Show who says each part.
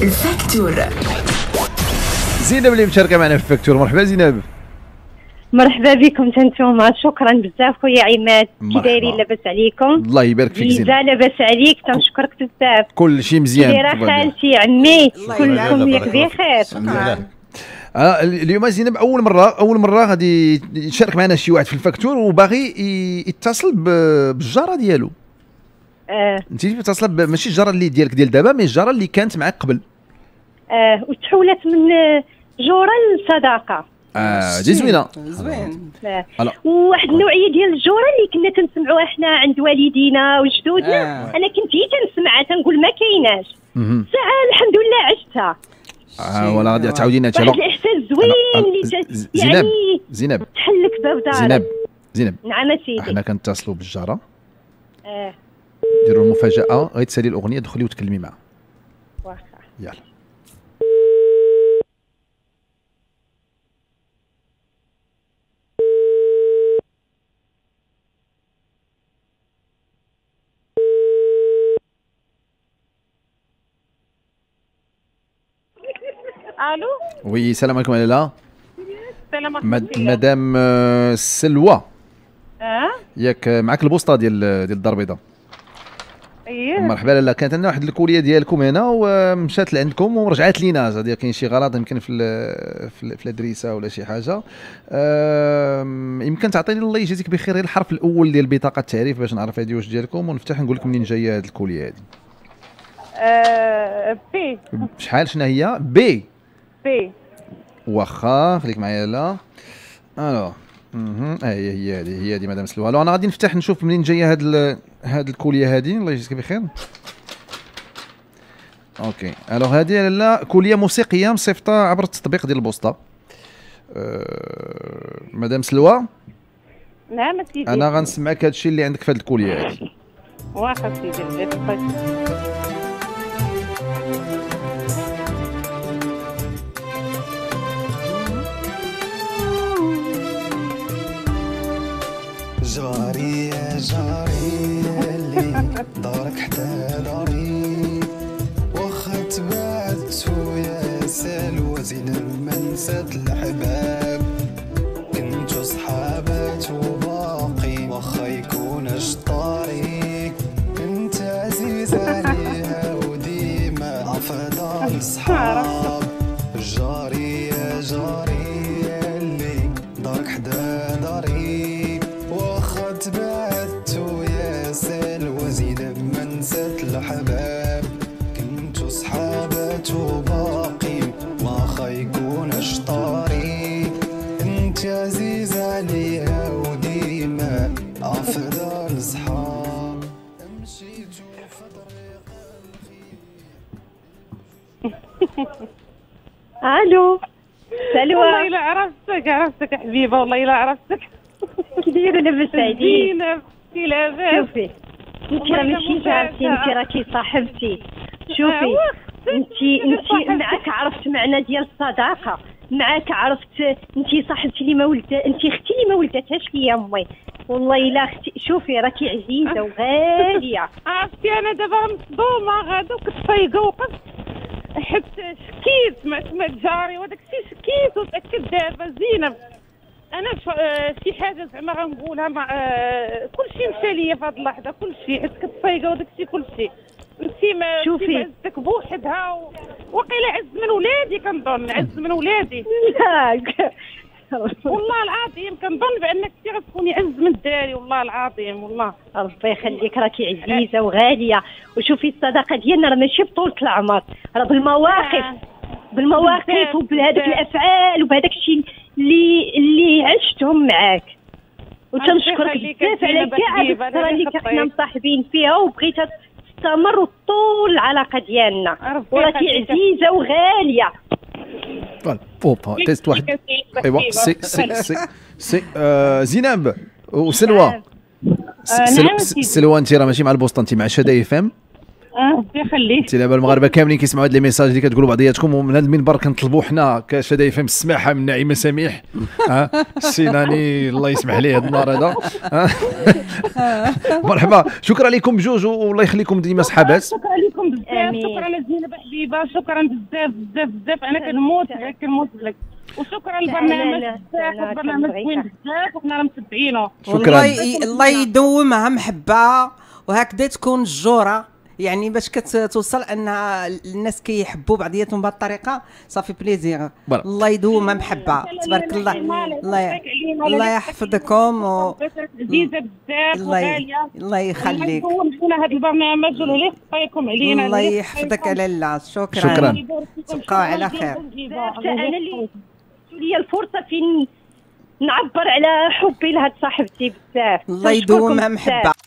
Speaker 1: الفاكتور.
Speaker 2: زينب اللي مشاركه معنا في الفاكتور. مرحبا زينب.
Speaker 3: مرحبا بكم تنتوما، شكرا بزاف خويا عماد. كي دايرين؟ لاباس عليكم؟
Speaker 2: الله يبارك فيك زينب.
Speaker 3: لاباس عليك، تنشكرك بزاف.
Speaker 2: كل شيء مزيان.
Speaker 3: كي خالتي عمي كلكم ياك بخير؟
Speaker 2: شكرا. اليوم زينب اول مره غادي يشارك معنا شي واحد في الفاكتور وباغي يتصل بالجاره ديالو. انت متصله ماشي الجاره اللي ديالك ديال دابا، مي الجاره اللي كانت معاك قبل.
Speaker 3: وتحولت من جوره لصداقه.
Speaker 2: هادي زوينه.
Speaker 4: زوين.
Speaker 3: وواحد النوعيه ديال الجوره اللي كنا تنسمعوها حنا عند والدينا وجدودنا. انا كنت هي تنسمعها تنقول ما كايناش. ساعه الحمد لله عشتها.
Speaker 2: ولا غادي تعاودينا انت.
Speaker 3: واحد الاحساس زوين اللي يعني
Speaker 2: زينب
Speaker 3: تحلك باب دارك.
Speaker 2: زينب
Speaker 3: نعم سيدي.
Speaker 2: حنا كنتصلوا بالجاره. ديروا المفاجاه، غيتسالي الاغنيه، دخلي وتكلمي معها.
Speaker 3: واخا
Speaker 2: يلا.
Speaker 5: الو.
Speaker 2: وي السلام عليكم لاله.
Speaker 5: السلام عليكم
Speaker 2: مدام سلوى. ياك معك البوسطه ديال الدار البيضاء.
Speaker 5: اييه
Speaker 2: مرحبا لاله. كانت عندنا واحد الكوليه ديالكم هنا ومشات لعندكم ورجعت لينا، زاد كاين شي غلط يمكن في الادريسه ولا شي حاجه. يمكن تعطيني الله يجازيك بخير غير الحرف الاول ديال بطاقه التعريف باش نعرف هذه واش ديالكم ونفتح نقول لك منين جايه هذه الكوليه هذه.
Speaker 5: بي.
Speaker 2: شحال شنو هي؟ بي. واخا خليك معايا لا. الو هي هذه مدام سلوى. الو انا غادي نفتح نشوف منين جايه هاد الكوليه هذه. الله يجزيك بخير. اوكي الو هذه لا كوليه موسيقيه مصيفطه عبر التطبيق ديال البوسطه. مدام سلوى.
Speaker 5: نعم سيدي.
Speaker 2: انا غنسمعك هادشي اللي عندك في هاد الكوليه هذه.
Speaker 5: واخا سيدي.
Speaker 6: جاري يا جاري اللي دارك حتى داري، واخا تبعدت ويا سلوى زينب ما نسات الحباب، كنتو صحابات وباقي واخا يكون اشطاري، كنت عزيز عليها وديما افضل صحاب. جاري يا جاري اللي دارك حدا داري، تبعدت ويا سلوى زينب ما نسات الحباب، كنتو صحابات وباقي واخا يكون اشطاري، انت عزيز عليها وديما افضل صحاب، مشيتو في طريق
Speaker 3: الو سلوى.
Speaker 5: والله الا عرفتك حبيبه، والله الا عرفتك.
Speaker 3: كي دايره؟ لاباس عليك؟
Speaker 5: زينب كي لاباس؟
Speaker 3: شوفي انت راه ماشي جارتي، انت راكي صاحبتي. شوفي انت معاك عرفت معنى ديال الصداقه، معاك عرفت انت صاحبتي اللي ما ولدت، انت اختي اللي ما ولدتهاش ليا امي. والله الا اختي. شوفي راكي عزيزه وغاليه.
Speaker 5: عرفتي انا دابا مصدومه غادا وكنت فايقه وقفت حيت شكيت مع سمعت جاري وداك الشيء، شكيت وتاكدت دابا زينب. انا شي حاجه زعما غنقولها مع كلشي مشى ليا في هذه اللحظه، كلشي حيت كنت فايقه وداك الشيء كلشي. انتي ما
Speaker 3: شوفي
Speaker 5: عزتك بوحدها وقيله عز من ولادي، كنظن عز من ولادي. والله العظيم كنظن بانك انت غتكوني عز من الداري، والله العظيم. والله
Speaker 3: ربي يخليك، راكي عزيزه وغاليه. وشوفي الصداقه ديالنا راه ماشي بطولة العمر، راه بالمواقف وبهذوك الافعال وبهذاك الشيء اللي عشتهم معاك. وتنشكرك بزاف على كاع الفتره اللي كنا مصاحبين فيها وبغيتها تستمر وطول العلاقه ديالنا، وراكي عزيزه وغاليه.
Speaker 2: بوبا تيست واحد. ايوا سي زينب وسلوى. سلوى انت راه ماشي مع البوسطه، انت مع شدا اف ام.
Speaker 5: ربي يخليك.
Speaker 2: انت دابا المغاربه كاملين كيسمعوا هاد لي ميساج اللي كتقولوا بعضياتكم، ومن هذا المنبر كنطلبوا حنا كشداي فهم السماحه من نعيمه سميح السيناني الله يسمح ليه هذا النهار هذا. مرحبا، شكرا لكم بجوج والله يخليكم ديما صحابات.
Speaker 5: شكرا لكم بزاف، شكرا لزينب حبيبه، شكرا بزاف بزاف بزاف، انا كنموت لك، وشكرا للبرنامج بزاف، البرنامج زوين بزاف وحنا متبعينه.
Speaker 2: شكرا.
Speaker 1: الله يدومها محبه وهكذا تكون الجوره، يعني باش كتوصل ان الناس كيحبوا بعضياتهم بهذه الطريقه صافي بليزير. الله يدومها محبه، تبارك الله. الله يحفظكم
Speaker 5: عزيزه بزاف وغاليه.
Speaker 1: الله يخليك.
Speaker 5: الله هذا البرنامج واللي يخطيكم علينا.
Speaker 1: الله يحفظك لاله. شكرا. تبقاو على خير.
Speaker 3: انا اللي لي الفرصه فين نعبر على حبي لهاد صاحبتي بزاف.
Speaker 1: الله يدومها محبه.